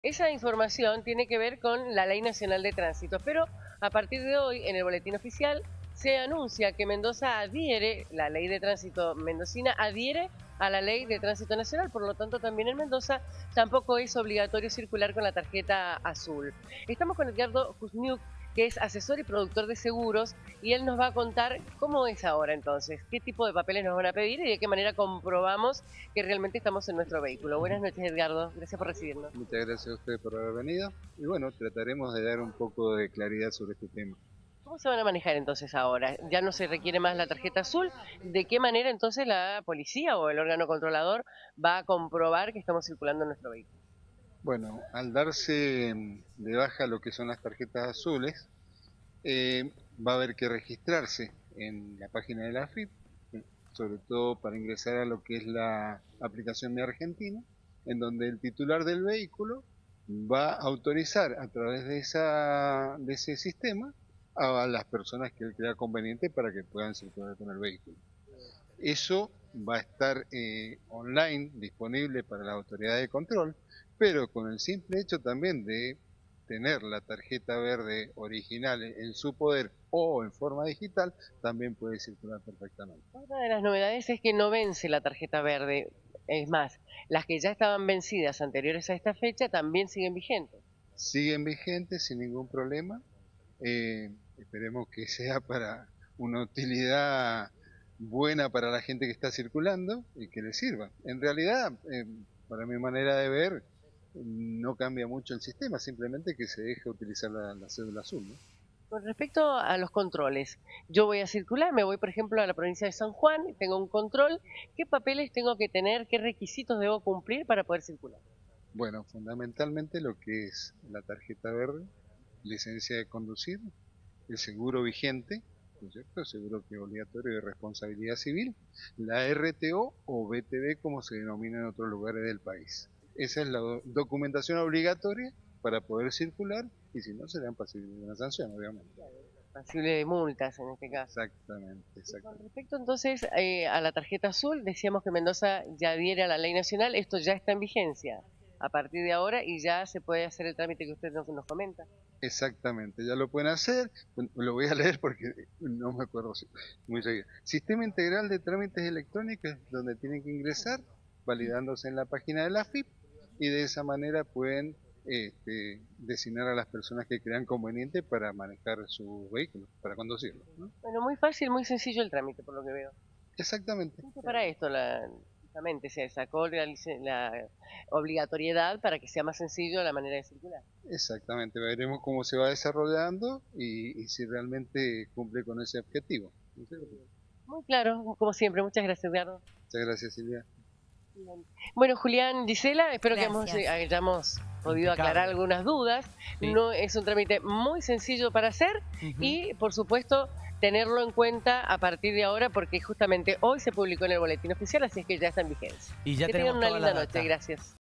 Esa información tiene que ver con la Ley Nacional de Tránsito, pero a partir de hoy, en el boletín oficial, se anuncia que Mendoza adhiere, la Ley de Tránsito mendocina adhiere a la Ley de Tránsito Nacional, por lo tanto también en Mendoza tampoco es obligatorio circular con la tarjeta azul. Estamos con Edgardo Kuzmiuk, que es asesor y productor de seguros, y él nos va a contar cómo es ahora entonces, qué tipo de papeles nos van a pedir y de qué manera comprobamos que realmente estamos en nuestro vehículo. Buenas noches, Edgardo, gracias por recibirnos. Muchas gracias a ustedes por haber venido y bueno, trataremos de dar un poco de claridad sobre este tema. ¿Cómo se van a manejar entonces ahora? Ya no se requiere más la tarjeta azul. ¿De qué manera entonces la policía o el órgano controlador va a comprobar que estamos circulando en nuestro vehículo? Bueno, al darse de baja lo que son las tarjetas azules, va a haber que registrarse en la página de la AFIP, sobre todo para ingresar a lo que es la aplicación Mi Argentina, en donde el titular del vehículo va a autorizar a través de ese sistema a las personas que él crea conveniente para que puedan circular con el vehículo. Eso va a estar online, disponible para las autoridades de control, pero con el simple hecho también de tener la tarjeta verde original en su poder o en forma digital, también puede circular perfectamente. Una de las novedades es que no vence la tarjeta verde. Es más, las que ya estaban vencidas anteriores a esta fecha también siguen vigentes. Siguen vigentes sin ningún problema. Esperemos que sea para una utilidad buena para la gente que está circulando y que le sirva. En realidad, para mi manera de ver, no cambia mucho el sistema, simplemente que se deje utilizar la cédula azul, ¿no? Con respecto a los controles, yo voy a circular, me voy por ejemplo a la provincia de San Juan, tengo un control, ¿qué papeles tengo que tener, qué requisitos debo cumplir para poder circular? Bueno, fundamentalmente lo que es la tarjeta verde, licencia de conducir, el seguro vigente, ¿no es cierto? El seguro que es obligatorio de responsabilidad civil, la RTO o BTV como se denomina en otros lugares del país. Esa es la documentación obligatoria para poder circular y si no serán pasibles de una sanción, obviamente. Pasible de multas en este caso. Exactamente, Con exactamente. respecto entonces a la tarjeta azul, decíamos que Mendoza ya adhiere a la ley nacional, esto ya está en vigencia a partir de ahora y ya se puede hacer el trámite que usted nos comenta. Exactamente, ya lo pueden hacer, lo voy a leer porque no me acuerdo muy seguido. Sistema Integral de Trámites Electrónicos, donde tienen que ingresar, validándose en la página de la AFIP, y de esa manera pueden designar a las personas que crean conveniente para manejar su vehículo, para conducirlo, ¿no? Bueno, muy fácil, muy sencillo el trámite por lo que veo. Exactamente. Justo para esto, justamente se sacó la obligatoriedad para que sea más sencillo la manera de circular. Exactamente, veremos cómo se va desarrollando y si realmente cumple con ese objetivo. Muy claro, como siempre. Muchas gracias, Edgardo. Muchas gracias, Silvia. Bueno, Julián, Gisela, espero que Gracias. hayamos podido Impecable. aclarar algunas dudas. Sí. No es un trámite muy sencillo para hacer y, por supuesto, tenerlo en cuenta a partir de ahora porque justamente hoy se publicó en el boletín oficial, así es que ya está en vigencia. Y ya Que tenemos tengan una toda la linda data. noche. Gracias.